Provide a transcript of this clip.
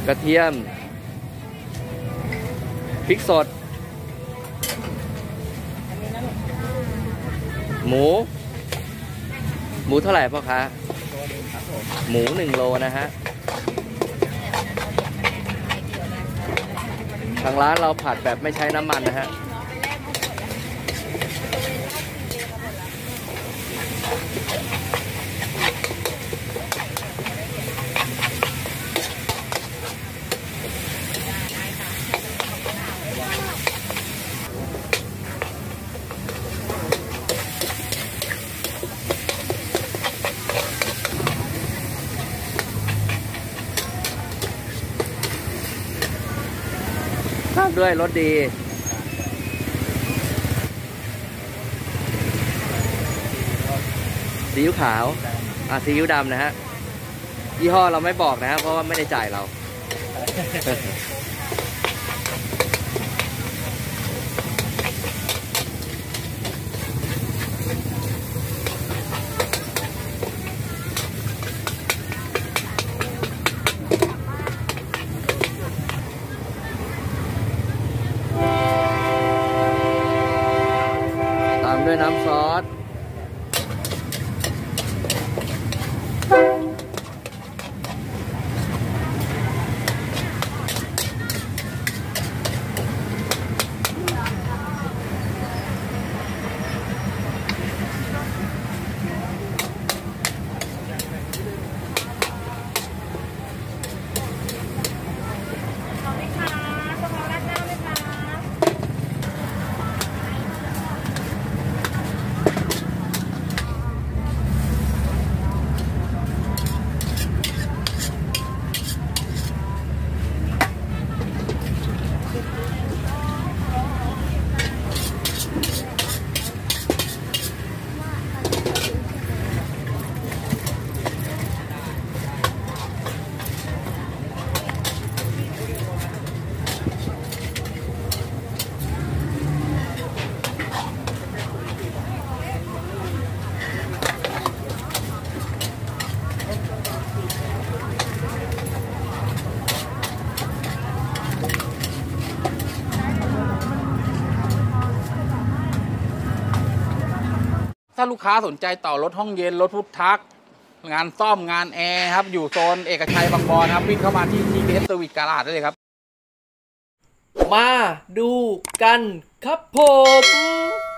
ระเทียมพริกสดหมูเท่าไหร่พ่อคะหมู1 โลนะฮะทางร้านเราผัดแบบไม่ใช้น้ำมันนะฮะด้วยรสดีซีอิ๊วขาวซีอิ๊วดำนะฮะยี่ห้อเราไม่บอกนะฮะเพราะว่าไม่ได้จ่ายเราด้วยน้ำซอสถ้าลูกค้าสนใจต่อรถห้องเย็นรถพุทธักงานซ่อมงานแอร์ครับอยู่โซนเอกชัยบางบอนครับวิ่งเข้ามาที่ TPS Service Garage ได้เลยครับมาดูกันครับผม